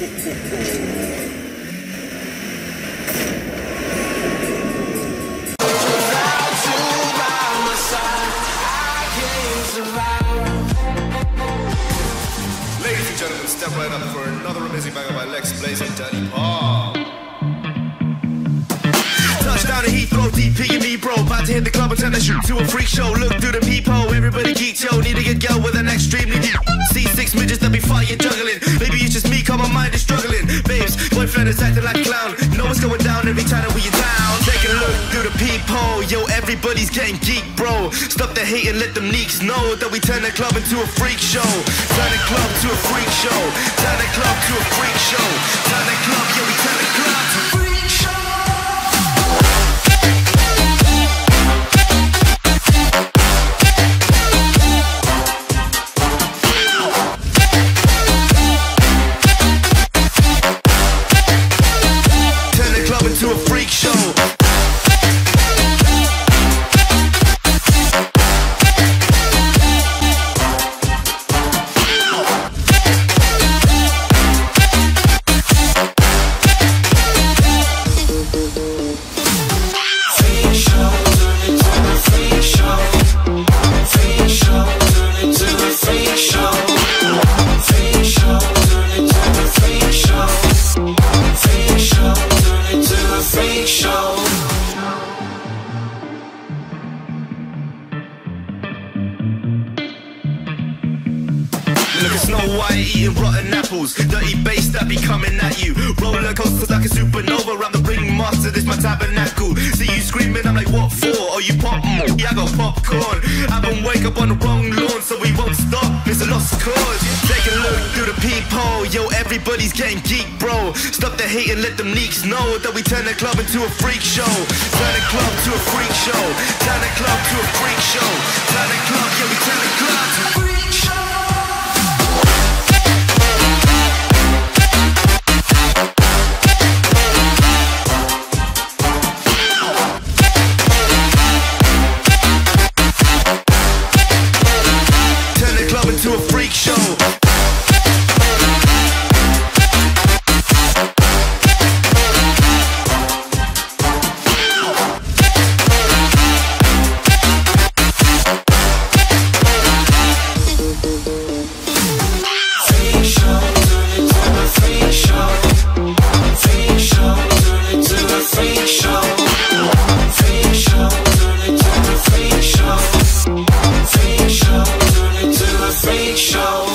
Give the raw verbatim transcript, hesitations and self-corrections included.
Ladies and gentlemen, step right up for another amazing banger by Lex Blaze and Daddy Paul. Touchdown to Heathrow, D P and me, bro. About to hit the club and turn the shoot to a freak show. Look through the peephole, everybody geeks, yo. Need to get girl with an extremely deep C six midgets that be fighting, juggling. Maybe it's just me, cause my mind is struggling. Babes, boyfriend is acting like a clown. Know what's going down every time that we are down. Take a look through the peephole, yo. Everybody's getting geek, bro. Stop the hate and let them neeks know that we turn the club into a freak show. Turn the club to a freak show. Turn the club to a freak show. Turn the club, yeah, we turn the club to a freak show. To a freak show. Look at Snow White eating rotten apples. Dirty bass that be coming at you. Roller coasters like a supernova. I'm the ringmaster, this my tabernacle. See you screaming, I'm like, what for? Oh, you pop? Mm, yeah, I got popcorn. I been wake up on the wrong lawn, so we won't stop. It's a lost cause. Take a look through the peephole. Yo, everybody's getting geek, bro. Stop the hate and let them neeks know that we turn the club into a freak show. Turn the club to a freak show. Turn the club to a freak show. Turn the club, yeah, we turn the club to a freak show. To a freak show. Show.